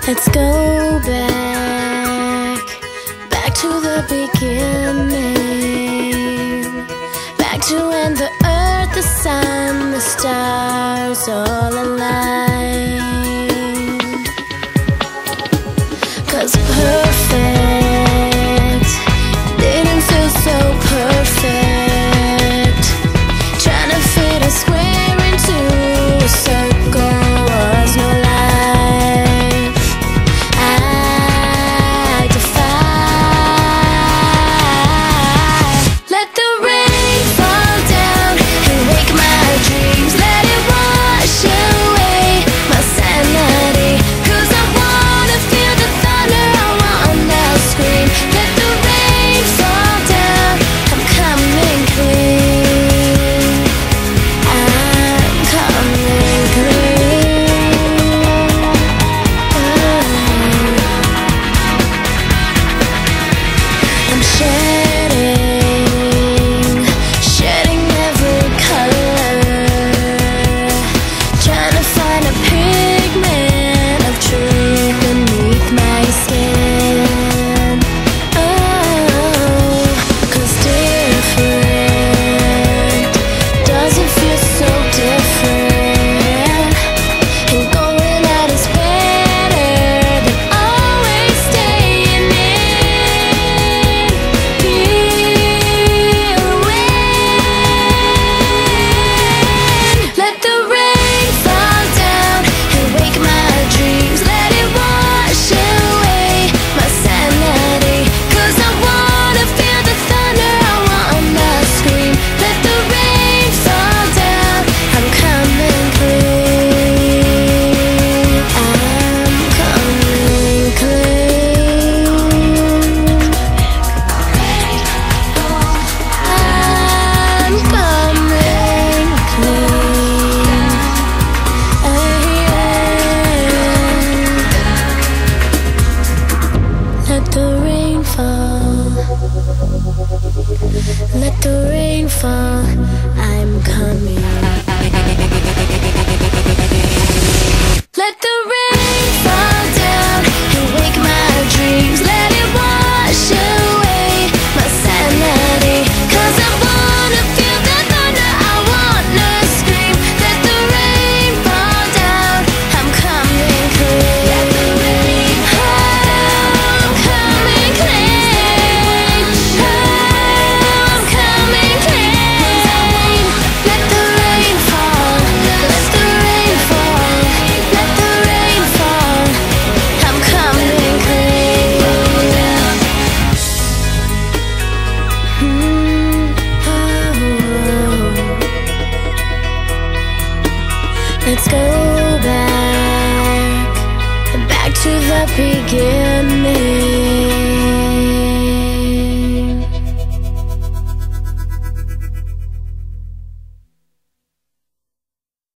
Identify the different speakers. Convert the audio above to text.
Speaker 1: Let's go back to the beginning, back to when the earth, the sun, the stars all aligned. 'Cause perfect didn't feel so perfect. Trying to fit a square into a circle was no life. I defy. Let the rain fall down and wake my dreams. Let it wash away my sanity. 'Cause I wanna feel the thunder, I wanna scream. Let the rain fall down, I'm coming clean. I'm coming clean. I'm shedding every color, trying to find a pigment of truth beneath my skin. Oh, 'cause different doesn't feel so different. And going out is better than always staying in. Feel wind. Let the rain fall down and wake my dreams. Let it wash away my sanity. 'Cause I wanna feel the thunder, I wanna scream. Let the rain fall down, I'm coming clean. I'm coming clean. I'm coming clean. Let the rain fall. Let the rain fall. I'm coming. Let the rain fall down and wake my dreams. Let it wash away my sanity. 'Cause I wanna feel the thunder, I wanna scream. Let the rain fall down, I'm coming clean. Let the rain fall, I'm coming clean. I'm coming clean. Let the rain fall, let the rain fall, let the rain fall, I'm coming clean. Let's go back to the beginning.